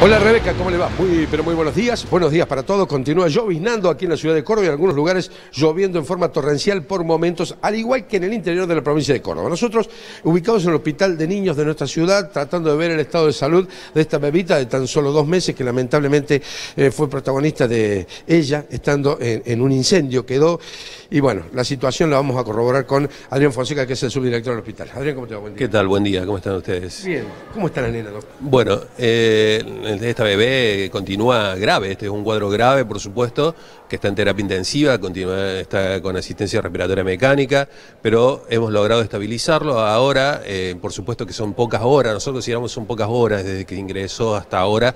Hola Rebeca, ¿cómo le va? Pero muy buenos días. Buenos días para todos. Continúa lloviznando aquí en la ciudad de Córdoba y en algunos lugares lloviendo en forma torrencial por momentos, al igual que en el interior de la provincia de Córdoba. Nosotros, ubicados en el hospital de niños de nuestra ciudad, tratando de ver el estado de salud de esta bebita de tan solo 2 meses que lamentablemente fue protagonista de ella, estando en un incendio, quedó. Y bueno, la situación la vamos a corroborar con Adrián Fonseca, que es el subdirector del hospital. Adrián, ¿cómo te va? Buen día. ¿Qué tal? Buen día, ¿cómo están ustedes? Bien. ¿Cómo está la nena, doctor? Bueno, esta bebé continúa grave, este es un cuadro grave, por supuesto, que está en terapia intensiva, está con asistencia respiratoria mecánica, pero hemos logrado estabilizarlo. Ahora, por supuesto que son pocas horas, nosotros consideramos son pocas horas desde que ingresó hasta ahora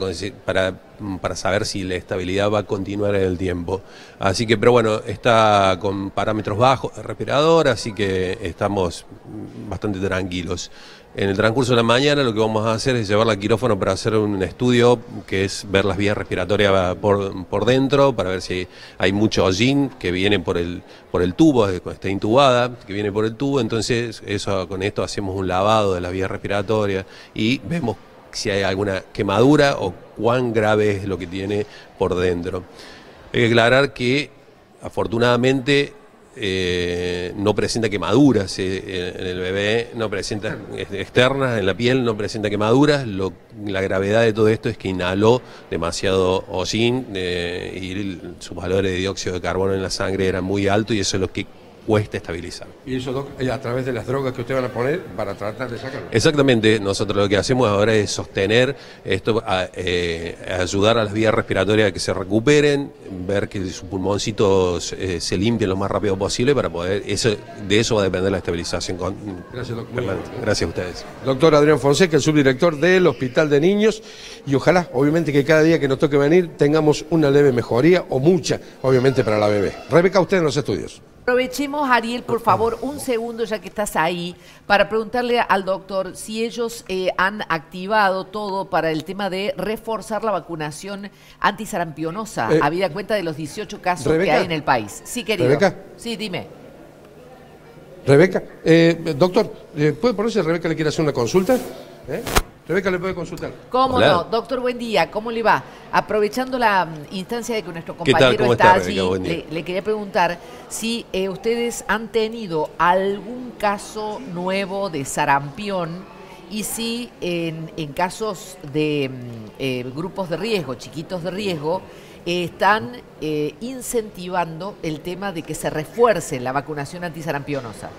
para saber si la estabilidad va a continuar en el tiempo. Así que, pero bueno, está con parámetros bajos de respirador, así que estamos bastante tranquilos. En el transcurso de la mañana lo que vamos a hacer es llevarla al quirófano para hacer un estudio que es ver las vías respiratorias por dentro, para ver si hay mucho hollín que viene por el tubo, está intubada, que viene por el tubo, entonces con esto hacemos un lavado de las vías respiratorias y vemos si hay alguna quemadura o cuán grave es lo que tiene por dentro. Hay que aclarar que afortunadamente no presenta quemaduras en el bebé, no presenta externas en la piel, no presenta quemaduras. La gravedad de todo esto es que inhaló demasiado hollín y sus valores de dióxido de carbono en la sangre eran muy altos y eso es lo que cuesta estabilizar. Y eso, Doc, a través de las drogas que ustedes van a poner para tratar de sacarlo. Exactamente, nosotros lo que hacemos ahora es sostener esto, ayudar a las vías respiratorias a que se recuperen, ver que sus pulmoncitos se limpien lo más rápido posible para poder, de eso va a depender la estabilización. Gracias, Doc. Gracias a ustedes. Doctor Adrián Fonseca, el subdirector del Hospital de Niños, y ojalá, obviamente, que cada día que nos toque venir tengamos una leve mejoría o mucha, obviamente, para la bebé. Rebeca, usted en los estudios. Aprovechemos, Ariel, por favor, un segundo, ya que estás ahí, para preguntarle al doctor si ellos han activado todo para el tema de reforzar la vacunación antisarampionosa, habida cuenta de los 18 casos Rebeca, que hay en el país. Sí, querido. ¿Rebeca? Sí, dime. Rebeca, doctor, ¿puede ponerse? Rebeca le quiere hacer una consulta. Rebeca, ¿le puede consultar? ¿Cómo Hola. no? Doctor, buen día. ¿Cómo le va? Aprovechando la instancia de que nuestro compañero está allí, le quería preguntar si ustedes han tenido algún caso nuevo de sarampión y si en casos de grupos de riesgo, chiquitos de riesgo, están incentivando el tema de que se refuerce la vacunación antisarampionosa.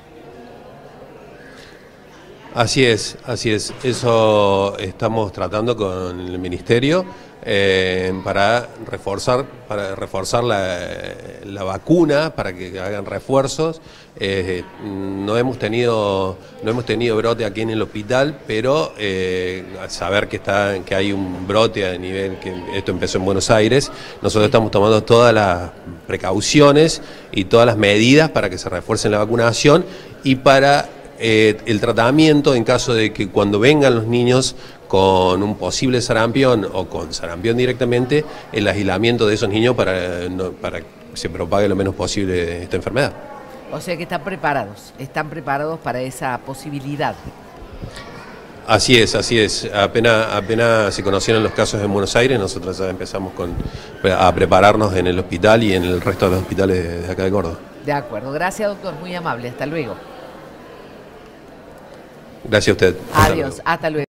Así es. Eso estamos tratando con el Ministerio para reforzar la vacuna, para que hagan refuerzos. No hemos tenido brote aquí en el hospital, pero al saber que hay un brote a nivel que esto empezó en Buenos Aires, nosotros estamos tomando todas las precauciones y todas las medidas para que se refuerce la vacunación y para el tratamiento en caso de que cuando vengan los niños con un posible sarampión o con sarampión directamente, el aislamiento de esos niños para que se propague lo menos posible esta enfermedad. O sea que están preparados para esa posibilidad. Así es. Apenas se conocieron los casos en Buenos Aires, nosotros ya empezamos a prepararnos en el hospital y en el resto de los hospitales de acá de Córdoba. De acuerdo, gracias doctor, muy amable, hasta luego. Gracias a usted. Adiós, hasta luego.